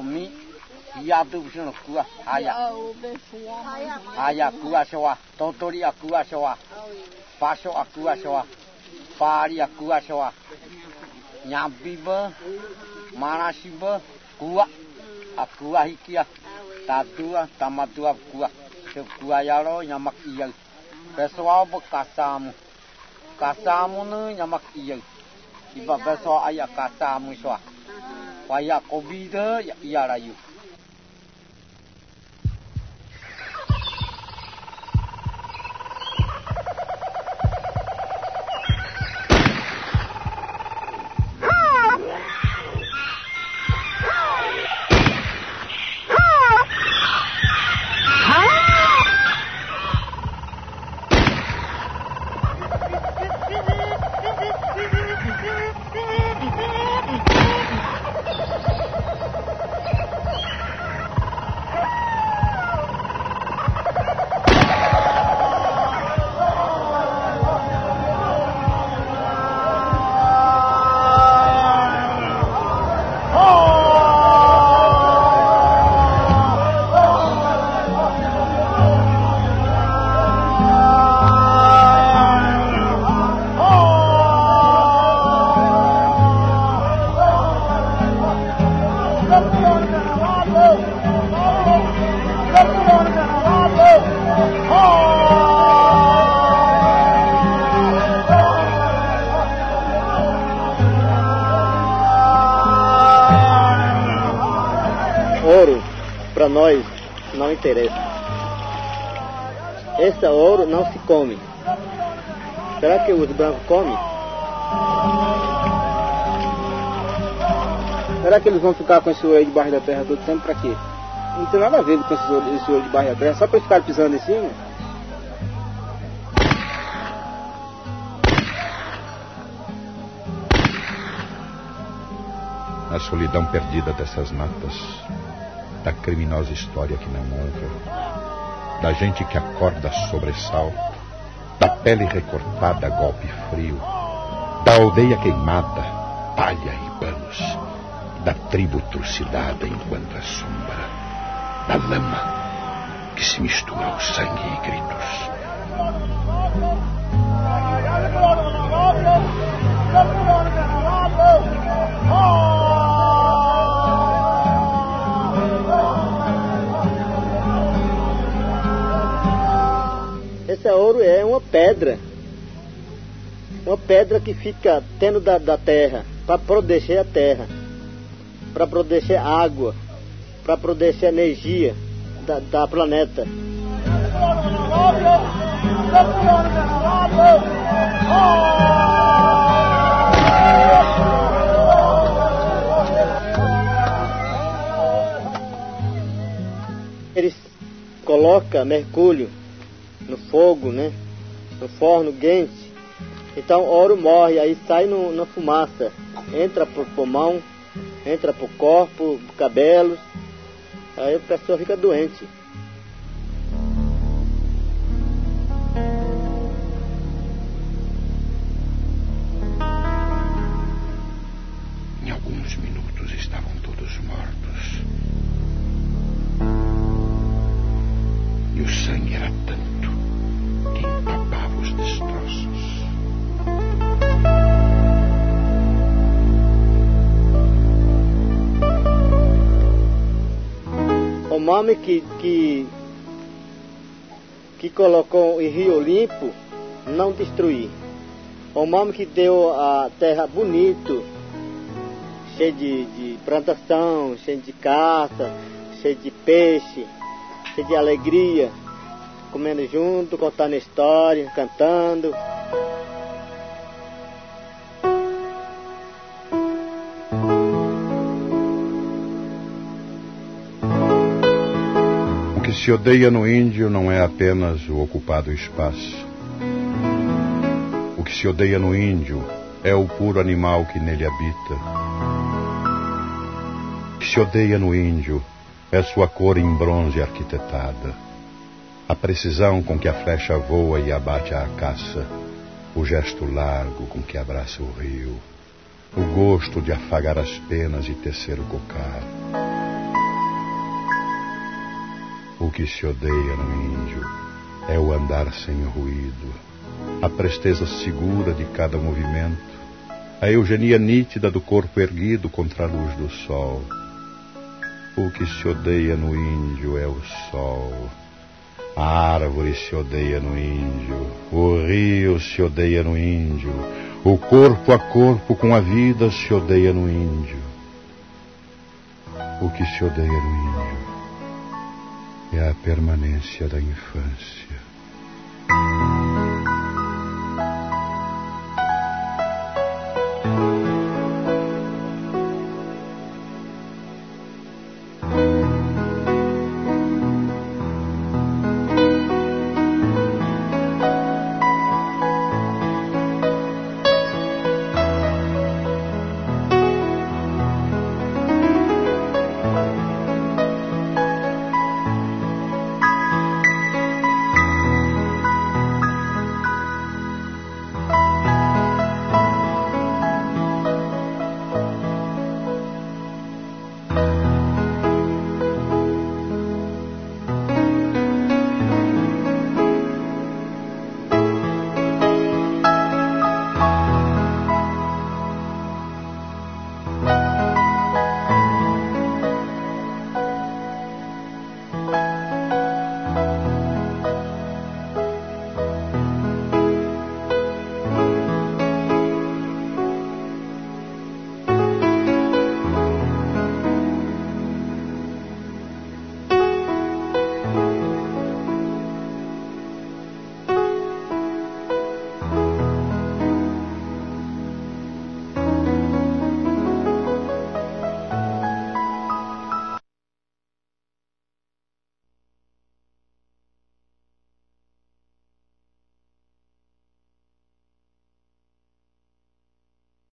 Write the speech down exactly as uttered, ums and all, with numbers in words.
mi ia tu sino kua haya haya kua soa totori akua soa paso akua soa pari akua soa nyambi ba manasi ba kua akua hikia tatua tamatua kua kua yaro nyamak iya pessoal ba kasamu kasamu nu nyamak iya iba pessoal aya kasamu soa waya kobida ya iya rayu. Ouro, para nós, não interessa. Esse ouro não se come. Será que os brancos comem? Será que eles vão ficar com esse ouro aí debaixo da terra todo tempo para quê? Não tem nada a ver com esse ouro, esse ouro debaixo da terra, só para eles ficarem pisando em cima. A solidão perdida dessas matas, da criminosa história que não honra, da gente que acorda a sobressalto, da pele recortada a golpe frio, da aldeia queimada, palha e panos, da tribo trucidada enquanto a sombra, da lama que se mistura ao sangue e gritos. Esse ouro é uma pedra, uma pedra que fica dentro da, da terra, para proteger a terra, para proteger a água, para proteger a energia da, da planeta. Eles colocam mercúrio no fogo, né? No forno quente. Então o ouro morre, aí sai no, na fumaça. Entra pro pulmão, entra pro corpo, pro cabelo. Aí a pessoa fica doente. Em alguns minutos estavam todos mortos. E o sangue era tanto que empapava os destroços. O homem que, que, que colocou em Rio Limpo não destruir. O homem que deu a terra bonito, cheio de, de plantação, cheio de caça, cheio de peixe, cheio de alegria, comendo junto, contando história, cantando. O que se odeia no índio não é apenas o ocupado espaço. O que se odeia no índio é o puro animal que nele habita. O que se odeia no índio é sua cor em bronze arquitetada, a precisão com que a flecha voa e abate a caça, o gesto largo com que abraça o rio, o gosto de afagar as penas e tecer o cocar. O que se odeia no índio é o andar sem ruído, a presteza segura de cada movimento, a eugenia nítida do corpo erguido contra a luz do sol. O que se odeia no índio é o sol. A árvore se odeia no índio, o rio se odeia no índio, o corpo a corpo com a vida se odeia no índio. O que se odeia no índio é a permanência da infância.